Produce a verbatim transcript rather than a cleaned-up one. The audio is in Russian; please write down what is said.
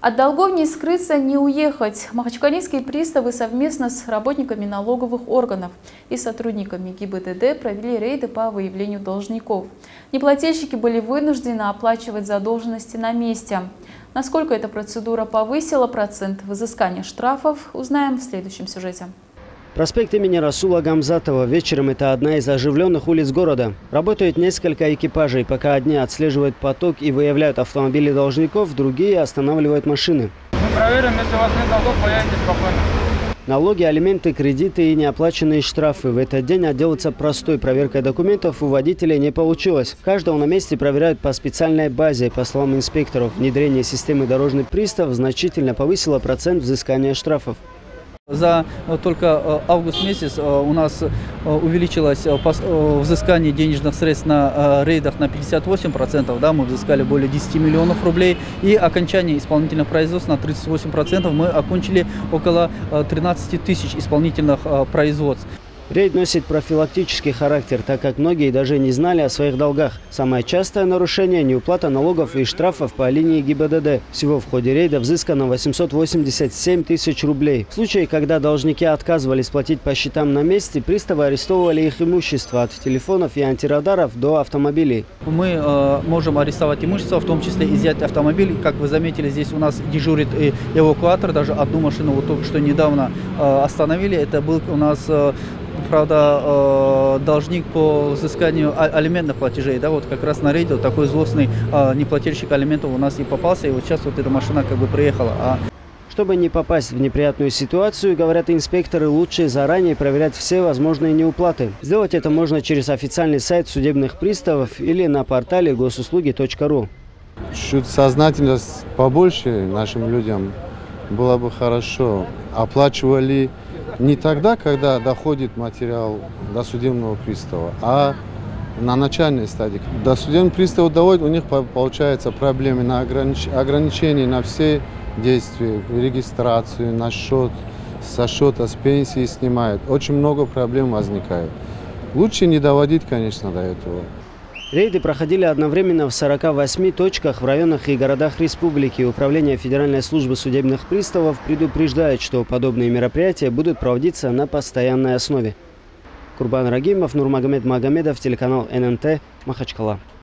От долгов не скрыться, не уехать. Махачкалинские приставы совместно с работниками налоговых органов и сотрудниками ГИБДД провели рейды по выявлению должников. Неплательщики были вынуждены оплачивать задолженности на месте. Насколько эта процедура повысила процент взыскания штрафов, узнаем в следующем сюжете. Проспект имени Расула Гамзатова. Вечером это одна из оживленных улиц города. Работают несколько экипажей. Пока одни отслеживают поток и выявляют автомобили должников, другие останавливают машины. Мы проверим, если у вас нет долгов, поедете спокойно. Налоги, алименты, кредиты и неоплаченные штрафы. В этот день отделаться простой проверкой документов у водителей не получилось. Каждого на месте проверяют по специальной базе. По словам инспекторов, внедрение системы дорожный пристав значительно повысило процент взыскания штрафов. За только август месяц у нас увеличилось взыскание денежных средств на рейдах на пятьдесят восемь процентов. Да, мы взыскали более десяти миллионов рублей. И окончание исполнительных производств на тридцать восемь процентов. Мы окончили около тринадцати тысяч исполнительных производств. Рейд носит профилактический характер, так как многие даже не знали о своих долгах. Самое частое нарушение – неуплата налогов и штрафов по линии ГИБДД. Всего в ходе рейда взыскано восемьсот восемьдесят семь тысяч рублей. В случае, когда должники отказывались платить по счетам на месте, приставы арестовывали их имущество от телефонов и антирадаров до автомобилей. Мы э, можем арестовать имущество, в том числе изъять автомобиль. Как вы заметили, здесь у нас дежурит и эвакуатор. Даже одну машину вот только что недавно э, остановили. Это был у нас... Э, Правда, должник по взысканию алиментных платежей, да, вот как раз на рейде такой злостный неплательщик алиментов у нас и попался, и вот сейчас вот эта машина как бы приехала. А... Чтобы не попасть в неприятную ситуацию, говорят инспекторы, лучше заранее проверять все возможные неуплаты. Сделать это можно через официальный сайт судебных приставов или на портале госуслуги точка ру. Чуть сознательность побольше нашим людям было бы хорошо. Оплачивали не тогда, когда доходит материал до судебного пристава, а на начальной стадии. До судебного пристава доводит, у них получается проблемы на огранич... ограничения на все действия, регистрацию, на счет, со счета, с пенсии снимают. Очень много проблем возникает. Лучше не доводить, конечно, до этого. Рейды проходили одновременно в сорока восьми точках в районах и городах республики. Управление Федеральной службы судебных приставов предупреждает, что подобные мероприятия будут проводиться на постоянной основе. Курбан Рагимов, Нурмагомед Магомедов, телеканал эн эн тэ, Махачкала.